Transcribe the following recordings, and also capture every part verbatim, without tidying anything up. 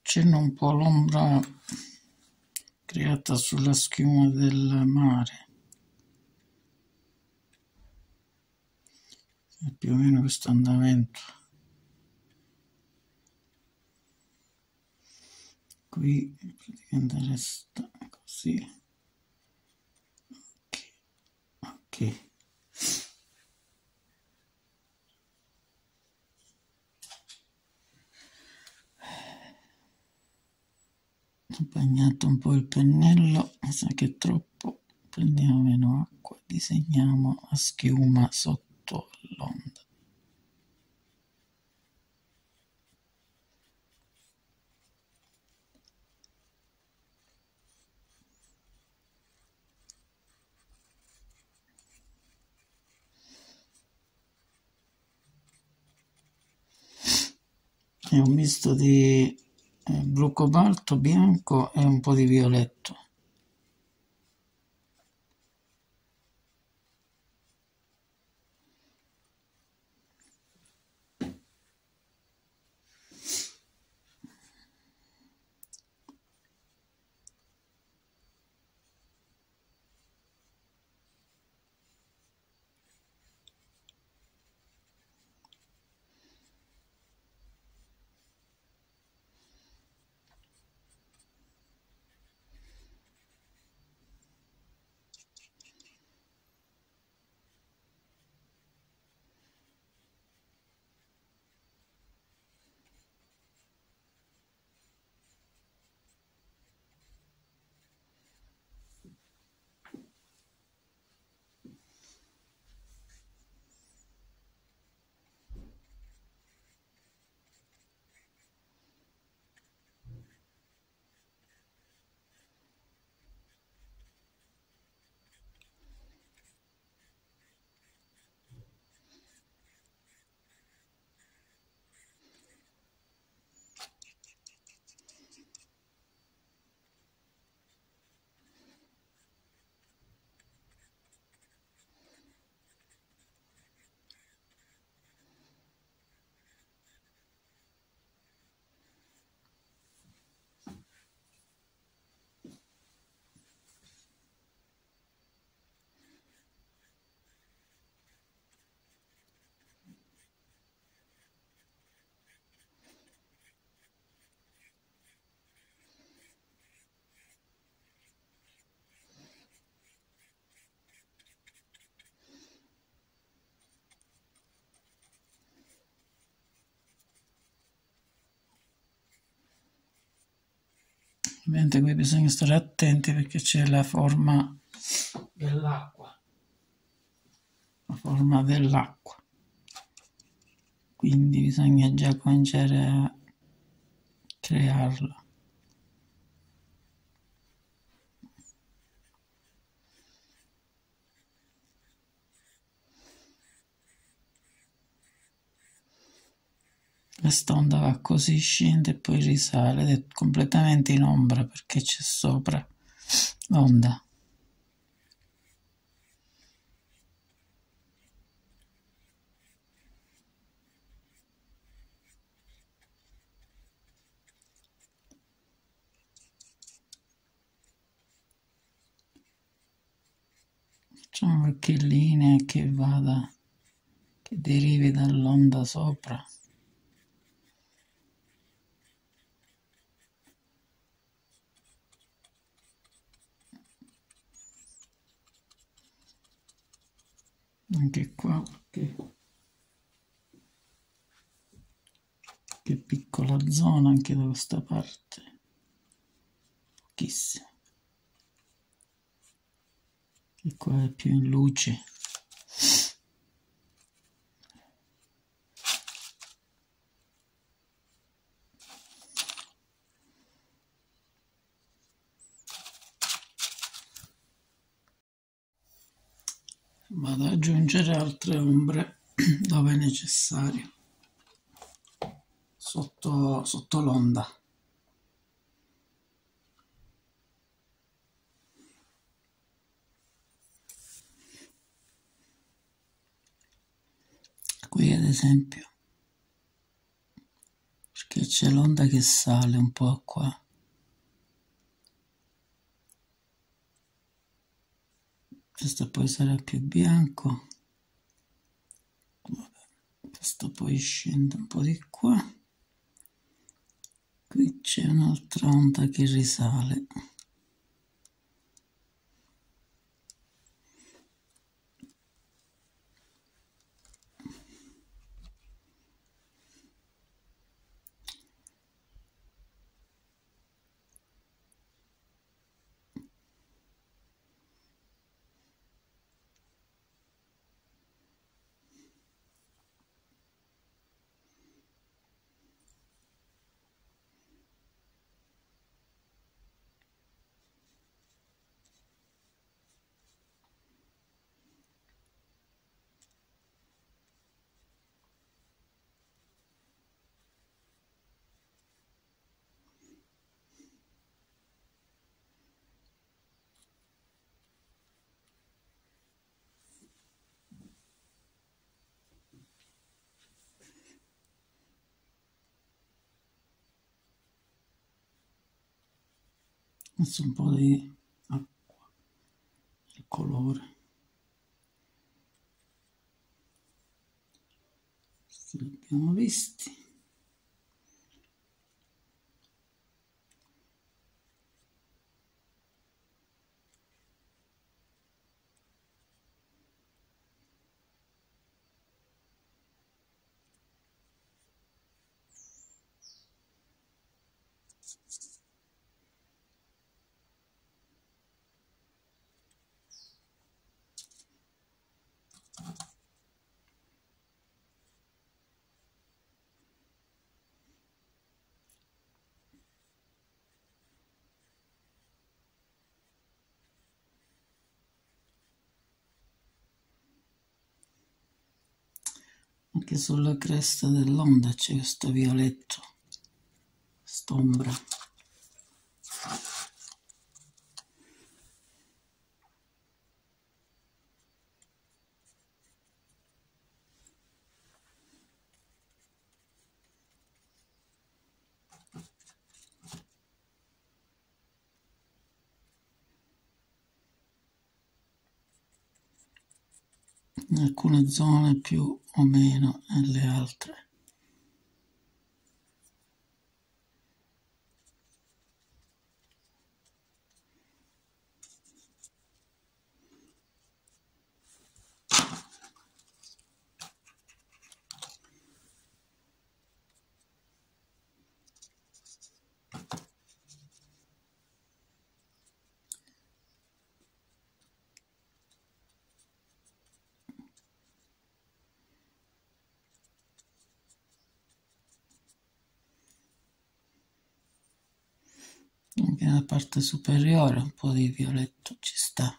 Accenno un po' l'ombra creata sulla schiuma del mare. È più o meno questo andamento. Qui praticamente resta così. Ok, ok. Ho bagnato un po' il pennello, mi sa che è troppo, prendiamo meno acqua, disegniamo a schiuma sotto l'onda. È un misto di eh, blu cobalto, bianco e un po' di violetto. Ovviamente qui bisogna stare attenti perché c'è la forma dell'acqua, la forma dell'acqua, quindi bisogna già cominciare a crearla. Quest'onda va così, scende e poi risale ed è completamente in ombra perché c'è sopra l'onda. Facciamo qualche linea che vada, che derivi dall'onda sopra. Anche qua che, che piccola zona anche da questa parte, pochissima, e qua è più in luce. Vado ad aggiungere altre ombre dove è necessario, sotto, sotto l'onda. Qui ad esempio perché c'è l'onda che sale un po' qua. Questo poi sarà più bianco. Vabbè, questo poi scende un po' di qua. Qui c'è un'altra onda che risale. Adesso un po' di acqua, il colore. Questi li abbiamo visti. Anche sulla cresta dell'onda c'è questo violetto, quest'ombra. In alcune zone più o meno, nelle altre. Anche nella parte superiore un po' di violetto ci sta.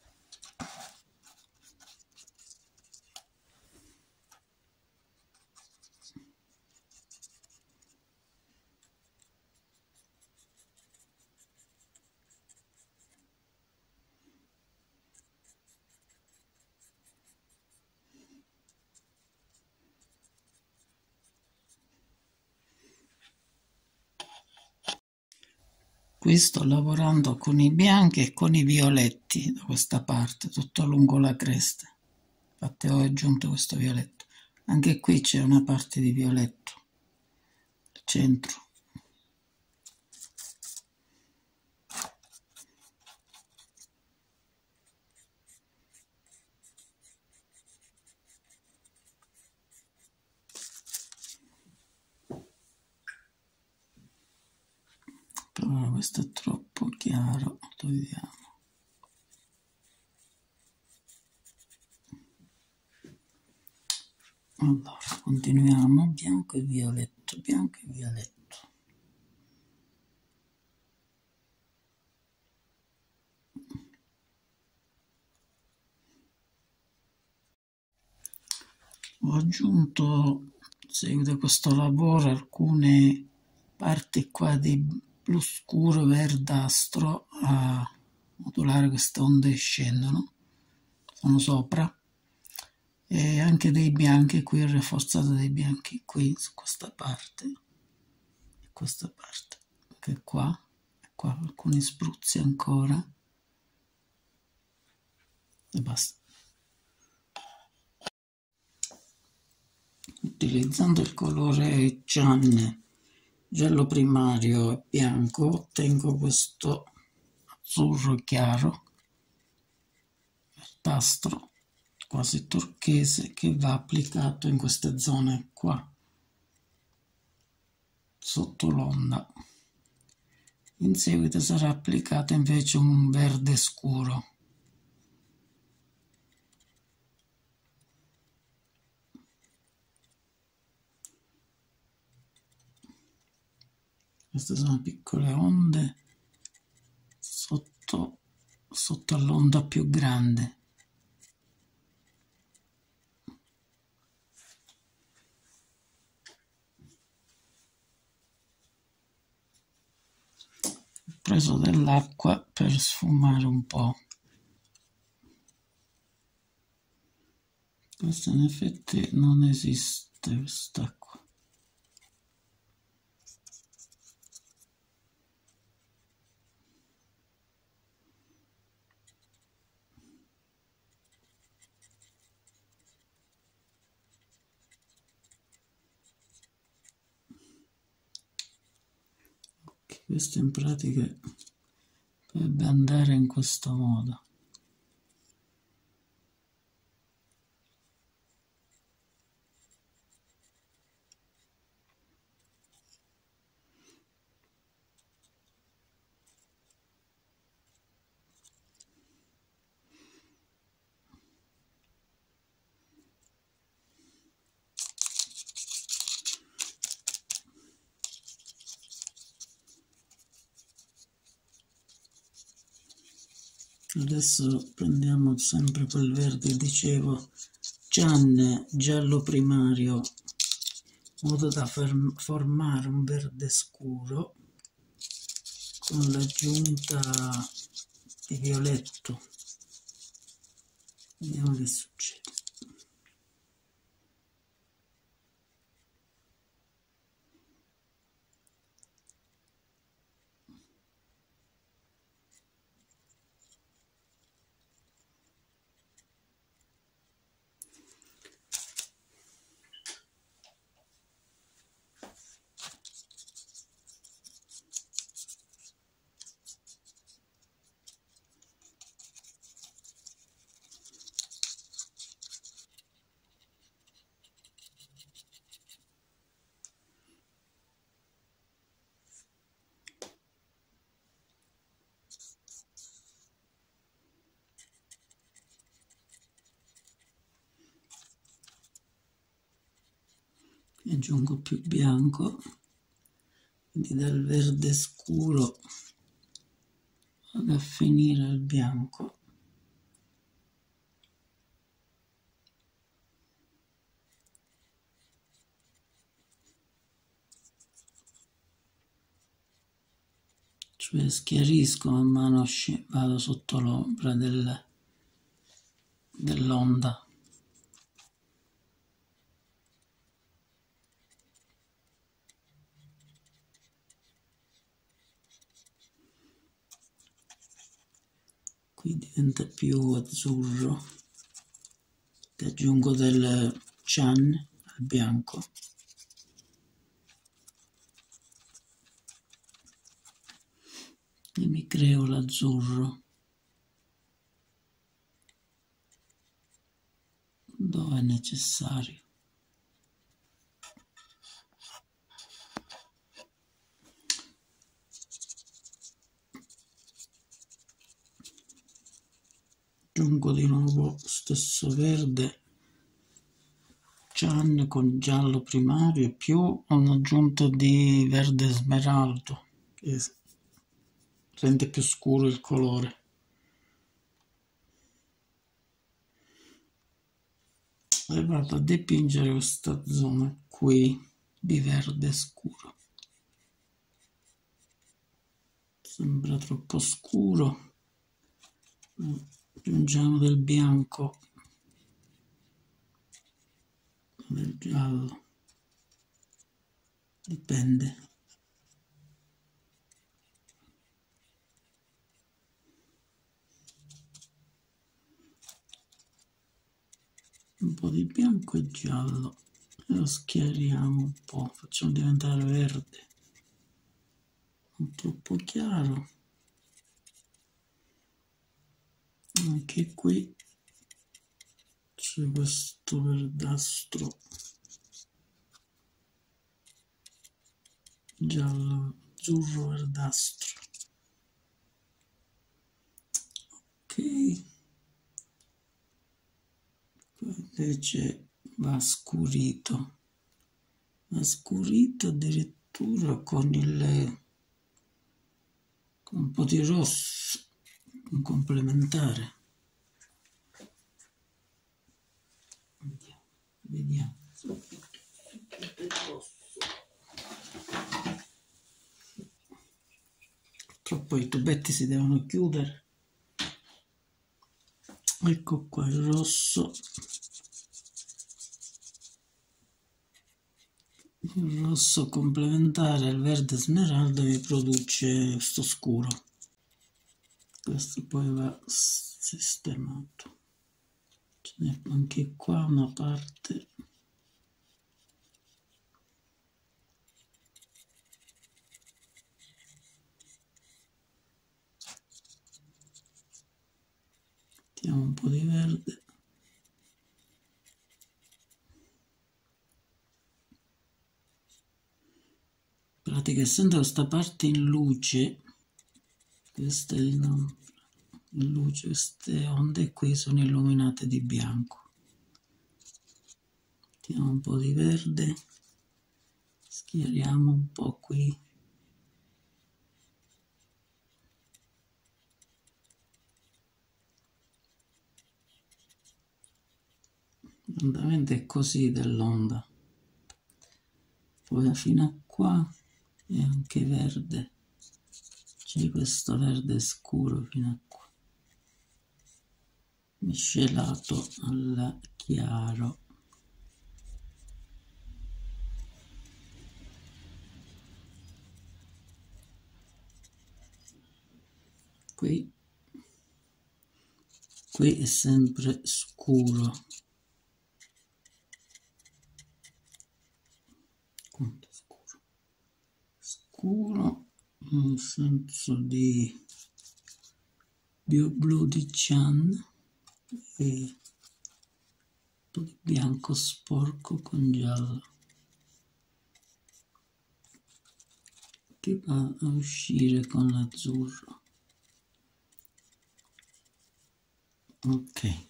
Qui sto lavorando con i bianchi e con i violetti da questa parte, tutto lungo la cresta. Infatti ho aggiunto questo violetto. Anche qui c'è una parte di violetto, al centro. Però questo è troppo chiaro, lo togliamo. Allora, continuiamo, bianco e violetto, bianco e violetto. Ho aggiunto, in seguito a questo lavoro, alcune parti qua di blu scuro verdastro a modulare queste onde che scendono, sono sopra, e anche dei bianchi qui, rafforzate dei bianchi qui su questa parte. questa parte, anche qua, e qua alcuni spruzzi ancora, e basta. Utilizzando il colore cian, giallo primario e bianco ottengo questo azzurro chiaro, verdastro, quasi turchese, che va applicato in queste zone qua, sotto l'onda. In seguito sarà applicato invece un verde scuro. Queste sono piccole onde sotto, sotto all'onda più grande. Ho preso dell'acqua per sfumare un po'. Questa in effetti non esiste, quest'acqua. Ok, questo in pratica dovrebbe andare in questo modo. Adesso prendiamo sempre quel verde, dicevo, cian, giallo primario, in modo da formare un verde scuro con l'aggiunta di violetto. Vediamo che succede. Aggiungo più bianco, quindi dal verde scuro vado a finire al bianco. Cioè schiarisco man mano, vado sotto l'ombra del, dell'onda. Qui diventa più azzurro, che aggiungo del cian al bianco. E mi creo l'azzurro dove è necessario. Aggiungo di nuovo stesso verde cian con giallo primario più un'aggiunta di verde smeraldo che rende più scuro il colore. E vado a dipingere questa zona qui di verde scuro. Sembra troppo scuro. Aggiungiamo del bianco, del giallo, dipende. po' di bianco e giallo e lo schiariamo un po', facciamo diventare verde, non troppo chiaro. Anche qui c'è questo verdastro giallo, azzurro, verdastro. Ok, qua invece va scurito, va scurito addirittura con il con un po' di rosso, un complementare. Andiamo, vediamo. Purtroppo i tubetti si devono chiudere. Ecco qua il rosso. Il rosso complementare al verde smeraldo mi produce questo scuro. Questo poi va sistemato. Ce n'è anche qua una parte. Mettiamo un po' di verde. In pratica, essendo questa parte in luce, questa è in, in luce, queste onde qui sono illuminate di bianco. Mettiamo un po' di verde, schiariamo un po' qui. L'andamento è così dell'onda. Poi fino a qua è anche verde. C'è questo verde scuro fino a qua, miscelato al chiaro. Qui, qui è sempre scuro. Quanto scuro? Scuro nel senso di blu, blu di Chan e un po' di bianco sporco con giallo che va a uscire con l'azzurro. Ok.